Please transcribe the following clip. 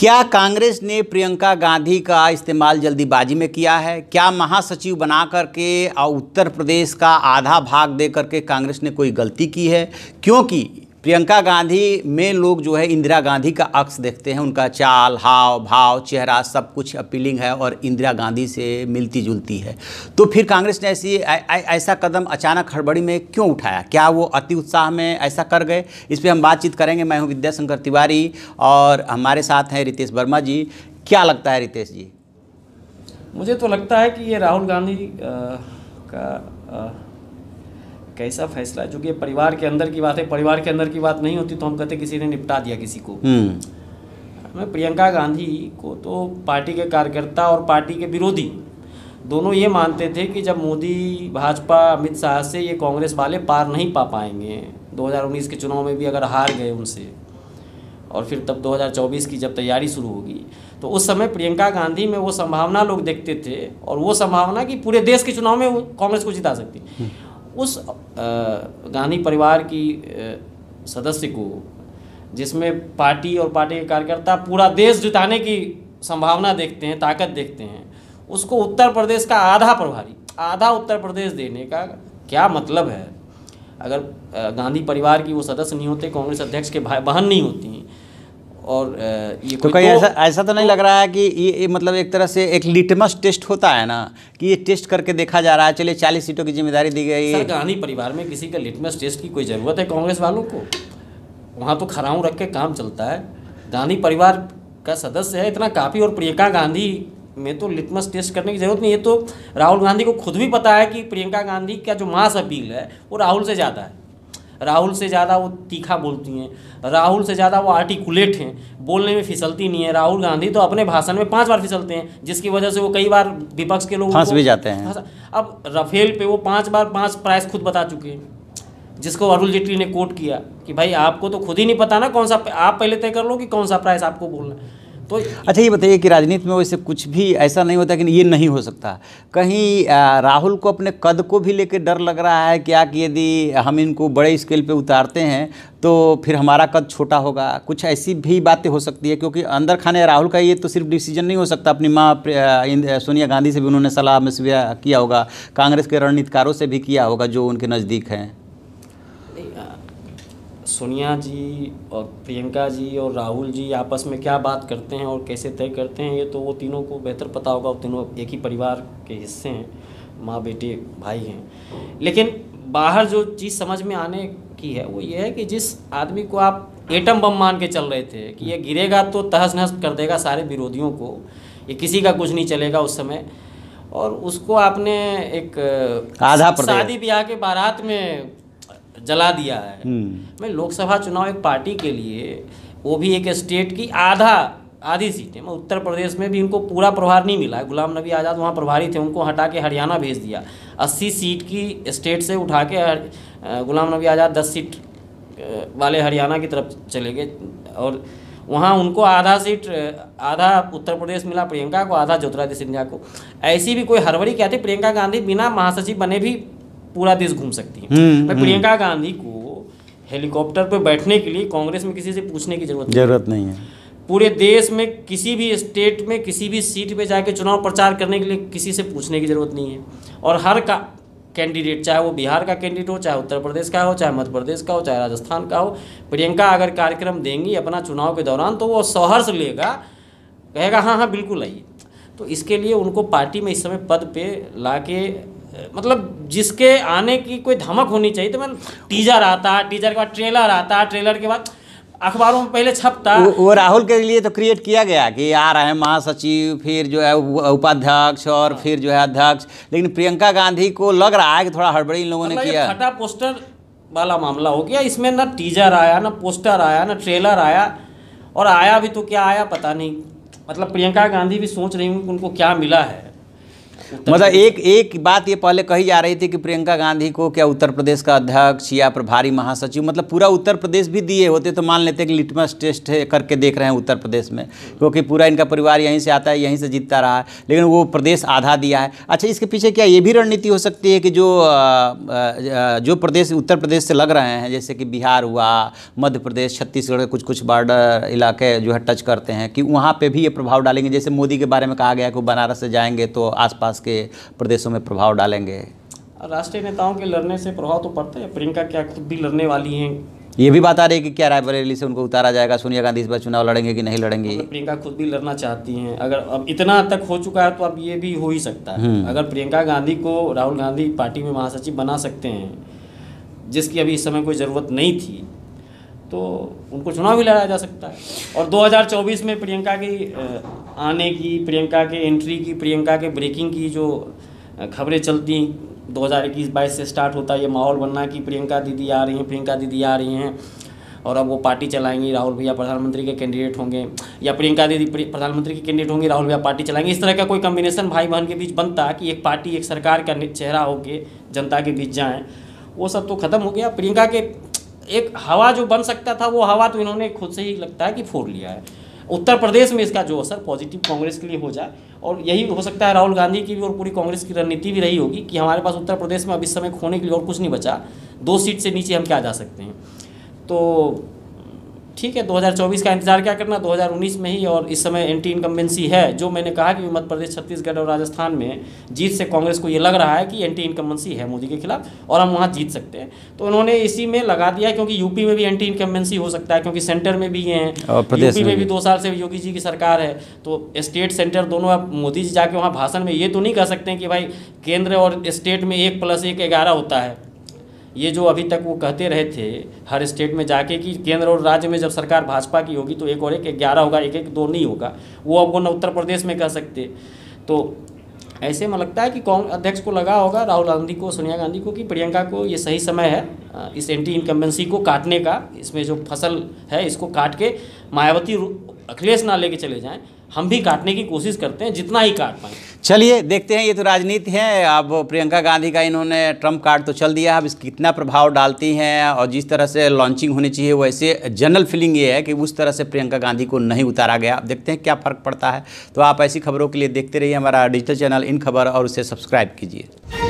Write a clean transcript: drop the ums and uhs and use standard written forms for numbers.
क्या कांग्रेस ने प्रियंका गांधी का इस्तेमाल जल्दीबाजी में किया है? क्या महासचिव बना करके और उत्तर प्रदेश का आधा भाग दे करके कांग्रेस ने कोई गलती की है? क्योंकि प्रियंका गांधी में लोग जो है इंदिरा गांधी का अक्स देखते हैं, उनका चाल, हाव भाव, चेहरा सब कुछ अपीलिंग है और इंदिरा गांधी से मिलती जुलती है। तो फिर कांग्रेस ने ऐसा कदम अचानक हड़बड़ी में क्यों उठाया? क्या वो अति उत्साह में ऐसा कर गए? इस पर हम बातचीत करेंगे। मैं हूं विद्याशंकर तिवारी और हमारे साथ हैं रितेश वर्मा जी। क्या लगता है रितेश जी? मुझे तो लगता है कि ये राहुल गांधी का कैसा फैसला है, जो कि परिवार के अंदर की बात है। परिवार के अंदर की बात नहीं होती तो हम कहते किसी ने निपटा दिया किसी को। मैं प्रियंका गांधी को तो पार्टी के कार्यकर्ता और पार्टी के विरोधी दोनों ये मानते थे कि जब मोदी, भाजपा, अमित शाह से ये कांग्रेस वाले पार नहीं पा पाएंगे, 2019 के चुनाव में भी अगर हार गए उनसे, और फिर तब 2024 की जब तैयारी शुरू होगी तो उस समय प्रियंका गांधी में वो संभावना लोग देखते थे, और वो संभावना कि पूरे देश के चुनाव में कांग्रेस को जिता सकती। उस गांधी परिवार की सदस्य को, जिसमें पार्टी और पार्टी के कार्यकर्ता पूरा देश जिताने की संभावना देखते हैं, ताकत देखते हैं, उसको उत्तर प्रदेश का आधा प्रभारी, आधा उत्तर प्रदेश देने का क्या मतलब है? अगर गांधी परिवार की वो सदस्य नहीं होते, कांग्रेस अध्यक्ष के भाई बहन नहीं होती, और ये तो कहीं ऐसा तो नहीं लग रहा है कि ये मतलब एक तरह से एक लिटमस टेस्ट होता है ना, कि ये टेस्ट करके देखा जा रहा है, चलिए 40 सीटों की जिम्मेदारी दी गई है। सर, गांधी परिवार में किसी का लिटमस टेस्ट की कोई ज़रूरत है कांग्रेस वालों को? वहाँ तो खराऊ रख के काम चलता है। गांधी परिवार का सदस्य है, इतना काफ़ी। और प्रियंका गांधी में तो लिटमस टेस्ट करने की ज़रूरत नहीं है। तो राहुल गांधी को खुद भी पता है कि प्रियंका गांधी का जो मास अपील है वो राहुल से ज़्यादा है। राहुल से ज़्यादा वो तीखा बोलती हैं, राहुल से ज़्यादा वो आर्टिकुलेट हैं, बोलने में फिसलती नहीं है। राहुल गांधी तो अपने भाषण में 5 बार फिसलते हैं, जिसकी वजह से वो कई बार विपक्ष के लोग फंस भी जाते हैं। अब राफेल पे वो 5 बार 5 प्राइस खुद बता चुके हैं, जिसको अरुण जेटली ने कोट किया कि भाई आपको तो खुद ही नहीं पता ना कौन सा, आप पहले तय कर लो कि कौन सा प्राइस आपको बोलना है। तो अच्छा, ये बताइए कि राजनीति में वैसे कुछ भी ऐसा नहीं होता कि ये नहीं हो सकता। कहीं राहुल को अपने कद को भी लेकर डर लग रहा है क्या कि यदि हम इनको बड़े स्केल पे उतारते हैं तो फिर हमारा कद छोटा होगा? कुछ ऐसी भी बातें हो सकती है, क्योंकि अंदर खाने राहुल का ये तो सिर्फ डिसीजन नहीं हो सकता। अपनी माँ सोनिया गांधी से भी उन्होंने सलाह मशविरा किया होगा, कांग्रेस के रणनीतिकारों से भी किया होगा जो उनके नज़दीक हैं। सोनिया जी और प्रियंका जी और राहुल जी आपस में क्या बात करते हैं और कैसे तय करते हैं, ये तो वो तीनों को बेहतर पता होगा। वो तीनों एक ही परिवार के हिस्से हैं, माँ बेटे भाई हैं। लेकिन बाहर जो चीज़ समझ में आने की है वो ये है कि जिस आदमी को आप एटम बम मान के चल रहे थे कि ये गिरेगा तो तहस नहस कर देगा सारे विरोधियों को, ये किसी का कुछ नहीं चलेगा उस समय, और उसको आपने एक आधा शादी ब्याह के बारात में जला दिया है। मैं लोकसभा चुनाव एक पार्टी के लिए, वो भी एक स्टेट की आधी सीटें, मैं उत्तर प्रदेश में भी इनको पूरा प्रभार नहीं मिला है। गुलाम नबी आज़ाद वहाँ प्रभारी थे, उनको हटा के हरियाणा भेज दिया। 80 सीट की स्टेट से उठा के गुलाम नबी आज़ाद 10 सीट वाले हरियाणा की तरफ चले गए, और वहाँ उनको आधा सीट, आधा उत्तर प्रदेश मिला प्रियंका को, आधा ज्योतिरादित्य सिंधिया को। ऐसी भी कोई हड़बड़ी क्या थी? प्रियंका गांधी बिना महासचिव बने भी पूरा देश घूम सकती है। मैं प्रियंका गांधी को हेलीकॉप्टर पर बैठने के लिए कांग्रेस में किसी से पूछने की जरूरत नहीं है। पूरे देश में किसी भी स्टेट में किसी भी सीट पे जाके चुनाव प्रचार करने के लिए किसी से पूछने की जरूरत नहीं है। और हर का कैंडिडेट, चाहे वो बिहार का कैंडिडेट हो, चाहे उत्तर प्रदेश का हो, चाहे मध्य प्रदेश का हो, चाहे राजस्थान का हो, प्रियंका अगर कार्यक्रम देंगी अपना चुनाव के दौरान तो वो सहर्ष लेगा, कहेगा हाँ हाँ बिल्कुल आइए। तो इसके लिए उनको पार्टी में इस समय पद पे ला के, मतलब जिसके आने की कोई धमक होनी चाहिए। तो मैं टीजर आता, टीजर के बाद ट्रेलर आता, ट्रेलर के बाद अखबारों में पहले छपता। वो राहुल के लिए तो क्रिएट किया गया कि आ रहे हैं महासचिव, फिर जो है उपाध्यक्ष और फिर जो है अध्यक्ष। लेकिन प्रियंका गांधी को लग रहा है कि थोड़ा हड़बड़ी इन लोगों ने किया। फटा पोस्टर वाला मामला हो गया इसमें। ना टीजर आया, ना पोस्टर आया, ना ट्रेलर आया, और आया भी तो क्या आया पता नहीं। मतलब प्रियंका गांधी भी सोच रही हूँ कि उनको क्या मिला है मतलब एक बात ये पहले कही जा रही थी कि प्रियंका गांधी को क्या उत्तर प्रदेश का अध्यक्ष या प्रभारी महासचिव, मतलब पूरा उत्तर प्रदेश भी दिए होते तो मान लेते कि लिटमस टेस्ट करके देख रहे हैं उत्तर प्रदेश में, क्योंकि पूरा इनका परिवार यहीं से आता है, यहीं से जीतता रहा है, लेकिन वो प्रदेश आधा दिया है। अच्छा, इसके पीछे क्या ये भी रणनीति हो सकती है कि जो प्रदेश उत्तर प्रदेश से लग रहे हैं, जैसे कि बिहार हुआ, मध्य प्रदेश, छत्तीसगढ़ के कुछ बॉर्डर इलाके जो है टच करते हैं, कि वहाँ पर भी ये प्रभाव डालेंगे? जैसे मोदी के बारे में कहा गया कि वो बनारस से जाएंगे तो आसपास के प्रदेशों में प्रभाव डालेंगे। राष्ट्रीय नेताओं के लड़ने से प्रभाव तो पड़ता है। प्रियंका क्या खुद भी लड़ने वाली हैं? ये भी बात आ रही है कि क्या रायबरेली से उनको उतारा जाएगा, सोनिया गांधी इस बार चुनाव लड़ेंगे कि नहीं लड़ेंगी? प्रियंका खुद भी लड़ना चाहती हैं। अगर अब इतना तक हो चुका है तो अब ये भी हो ही सकता है। अगर प्रियंका गांधी को राहुल गांधी पार्टी में महासचिव बना सकते हैं, जिसकी अभी इस समय कोई ज़रूरत नहीं थी, तो उनको चुनाव भी लड़ा जा सकता है। और 2024 में प्रियंका की आने की, प्रियंका के एंट्री की, प्रियंका के ब्रेकिंग की जो खबरें चलती 2021-22 से स्टार्ट होता है ये माहौल बनना कि प्रियंका दीदी आ रही हैं, प्रियंका दीदी आ रही हैं और अब वो पार्टी चलाएंगी, राहुल भैया प्रधानमंत्री के कैंडिडेट होंगे, या प्रियंका दीदी प्रधानमंत्री के कैंडिडेट होंगी, राहुल भैया पार्टी चलाएंगे। इस तरह का कोई कम्बिनेशन भाई बहन के बीच बनता कि एक पार्टी, एक सरकार का चेहरा होके जनता के बीच जाएँ, वो सब तो ख़त्म हो गया। प्रियंका के एक हवा जो बन सकता था, वो हवा तो इन्होंने खुद से ही लगता है कि फोड़ लिया है। उत्तर प्रदेश में इसका जो असर पॉजिटिव कांग्रेस के लिए हो जाए, और यही हो सकता है राहुल गांधी की भी और पूरी कांग्रेस की रणनीति भी रही होगी कि हमारे पास उत्तर प्रदेश में अब इस समय खोने के लिए और कुछ नहीं बचा, 2 सीट से नीचे हम क्या जा सकते हैं। तो ठीक है, 2024 का इंतजार क्या करना, 2019 में ही। और इस समय एंटी इनकम्बेंसी है, जो मैंने कहा कि मध्य प्रदेश, छत्तीसगढ़ और राजस्थान में जीत से कांग्रेस को ये लग रहा है कि एंटी इनकम्बेंसी है मोदी के खिलाफ और हम वहाँ जीत सकते हैं, तो उन्होंने इसी में लगा दिया। क्योंकि यूपी में भी एंटी इनकम्बेंसी हो सकता है, क्योंकि सेंटर में भी ये हैं, यूपी में भी 2 साल से योगी जी की सरकार है, तो स्टेट सेंटर दोनों। अब मोदी जी जाके वहाँ भाषण में ये तो नहीं कह सकते हैं कि भाई केंद्र और स्टेट में 1+1 11 होता है। ये जो अभी तक वो कहते रहे थे हर स्टेट में जाके कि केंद्र और राज्य में जब सरकार भाजपा की होगी तो 1 और 1 11 होगा, 1 1 2 नहीं होगा, वो अब वो न उत्तर प्रदेश में कह सकते। तो ऐसे में लगता है कि कांग्रेस अध्यक्ष को लगा होगा, राहुल गांधी को, सोनिया गांधी को, कि प्रियंका को ये सही समय है इस एंटी इनकम्बेंसी को काटने का। इसमें जो फसल है इसको काट के मायावती अखिलेश ना लेके चले जाएं, हम भी काटने की कोशिश करते हैं जितना ही काट पाएँ। चलिए देखते हैं, ये तो राजनीति है। अब प्रियंका गांधी का इन्होंने ट्रम्प कार्ड तो चल दिया, अब इसका कितना प्रभाव डालती हैं, और जिस तरह से लॉन्चिंग होनी चाहिए वैसे जनरल फीलिंग ये है कि उस तरह से प्रियंका गांधी को नहीं उतारा गया। अब देखते हैं क्या फ़र्क पड़ता है। तो आप ऐसी खबरों के लिए देखते रहिए हमारा डिजिटल चैनल इन खबर और उसे सब्सक्राइब कीजिए।